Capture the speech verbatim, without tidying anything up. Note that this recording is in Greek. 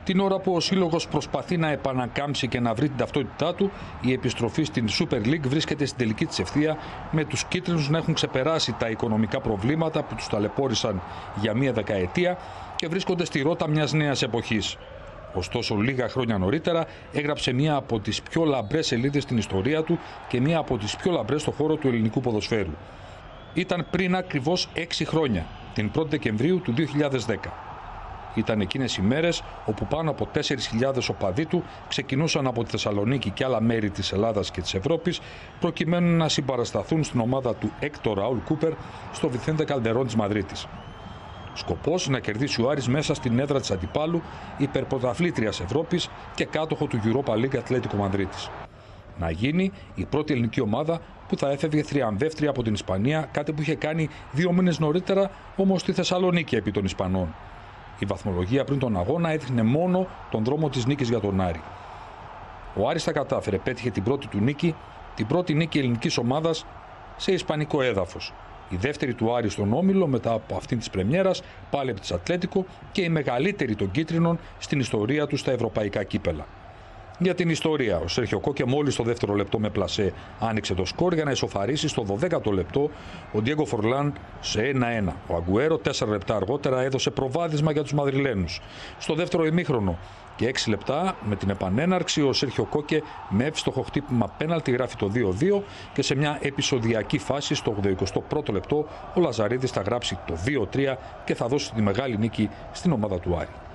Την ώρα που ο σύλλογος προσπαθεί να επανακάμψει και να βρει την ταυτότητά του, η επιστροφή στην Super League βρίσκεται στην τελική της ευθεία, με τους κίτρινους να έχουν ξεπεράσει τα οικονομικά προβλήματα που τους ταλαιπώρησαν για μία δεκαετία και βρίσκονται στη ρότα μιας νέας εποχής. Ωστόσο, λίγα χρόνια νωρίτερα έγραψε μία από τις πιο λαμπρές σελίδες στην ιστορία του και μία από τις πιο λαμπρές στον χώρο του ελληνικού ποδοσφαίρου. Ήταν πριν ακριβώς έξι χρόνια, την πρώτη Δεκεμβρίου του δύο χιλιάδες δέκα. Ήταν εκείνες οι μέρες όπου πάνω από τέσσερις χιλιάδες οπαδοί του ξεκινούσαν από τη Θεσσαλονίκη και άλλα μέρη της Ελλάδας και της Ευρώπης προκειμένου να συμπαρασταθούν στην ομάδα του Έκτορ Ραούλ Κούπερ στο Βιθέντε Καλντερόν της Μαδρίτης. Σκοπός να κερδίσει ο Άρης μέσα στην έδρα της αντιπάλου, υπερπρωταθλήτριας Ευρώπης και κάτοχο του Europa League Ατλέτικο Μαδρίτης. Να γίνει η πρώτη ελληνική ομάδα που θα έφευγε θριαμβεύτρια από την Ισπανία, κάτι που είχε κάνει δύο μήνες νωρίτερα όμως στη Θεσσαλονίκη επί των Ισπανών. Η βαθμολογία πριν τον αγώνα έδειχνε μόνο τον δρόμο της νίκης για τον Άρη. Ο Άρης τα κατάφερε, πέτυχε την πρώτη του νίκη, την πρώτη νίκη ελληνικής ομάδας σε ισπανικό έδαφος. Η δεύτερη του Άρη στον όμιλο μετά από αυτήν της πρεμιέρας, πάλι από της Ατλέτικο, και η μεγαλύτερη των κίτρινων στην ιστορία του στα ευρωπαϊκά κύπελα. Για την ιστορία, ο Σέρχιο Κόκε μόλις στο δεύτερο λεπτό με πλασέ άνοιξε το σκορ για να ισοφαρίσει στο δωδέκατο λεπτό ο Ντιέγκο Φορλάν σε ένα ένα. Ο Αγκουέρο τέσσερα λεπτά αργότερα έδωσε προβάδισμα για τους Μαδριλένους. Στο δεύτερο ημίχρονο και έξι λεπτά με την επανέναρξη, ο Σέρχιο Κόκε με εύστοχο χτύπημα πέναλτι γράφει το δύο δύο και σε μια επεισοδιακή φάση στο ογδοηκοστό πρώτο λεπτό ο Λαζαρίδης θα γράψει το δύο τρία και θα δώσει τη μεγάλη νίκη στην ομάδα του Άρη.